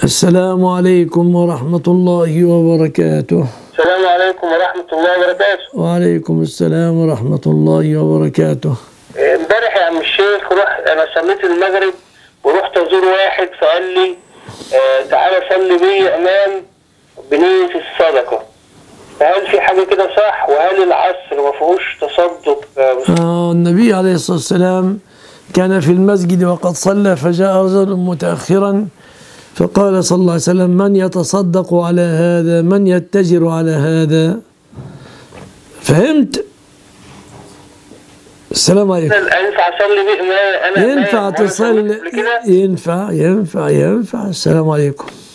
السلام عليكم ورحمة الله وبركاته. السلام عليكم ورحمة الله وبركاته. وعليكم السلام ورحمة الله وبركاته. امبارح يا عم الشيخ أنا صليت المغرب ورحت أزور واحد فقال لي تعالى صلي بي أمام بنية الصدقة، فهل في حاجة كده صح؟ وهل العصر ما فيهوش تصدق؟ النبي عليه الصلاة والسلام كان في المسجد وقد صلى فجاء رجل متأخرا فقال صلى الله عليه وسلم: من يتصدق على هذا؟ من يتجر على هذا؟ فهمت؟ السلام عليكم. ينفع أصلي بيه؟ ينفع تصلي، ينفع. السلام عليكم.